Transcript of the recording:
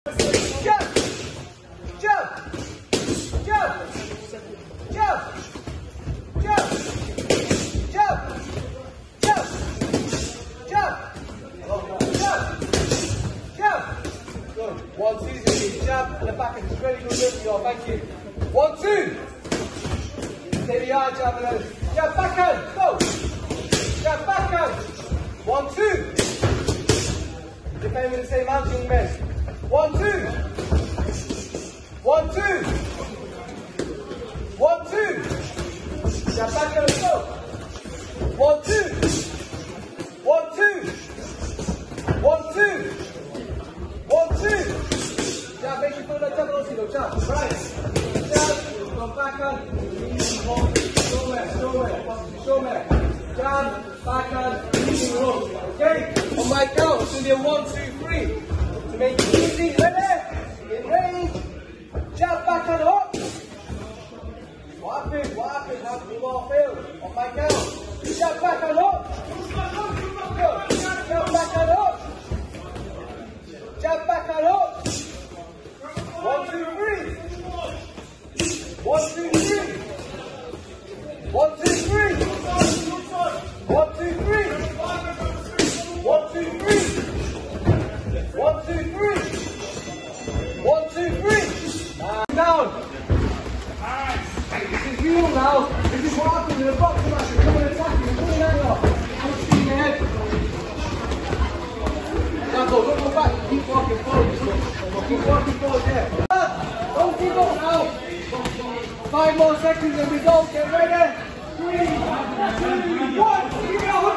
1, 2, jab and the back end. It's really good work for you all. Thank you. 1, 2. Take the eye jab and then jab backhand. Go. Jab backhand. 1, 2. Defend with the same hands, young men. 1, 2. 1, 2. 1, 2. Jab backhand. Go. 1, 2. 1, 2. 1, 2. 1, 2. Jab, make sure you put that jab on the jab. Right. Jab, come backhand. Show me. Jab, backhand, leading rope. Okay? On my count, it's going to be a 1, 2, 3. To make it easy, ready? In range. Jab, backhand, up. What happened? How did you all fail? On my count. Jab, backhand, up. Go. Jab, backhand, up. Jab, backhand, up. 1, 2, 3. 1, 2, 3. 1, 2, 3. 1, 2, 3. 1, 2, 3. 1, 2, 3. 1, 2, 3. Down. This is real now. This is what happens in a boxing match. You're coming attacking. You're coming out now. I'm shooting your head. Now go. Don't go back. Keep walking forward. Keep walking forward there. Don't give up now. 5 more seconds and we go. Get ready. 3, 2, 1.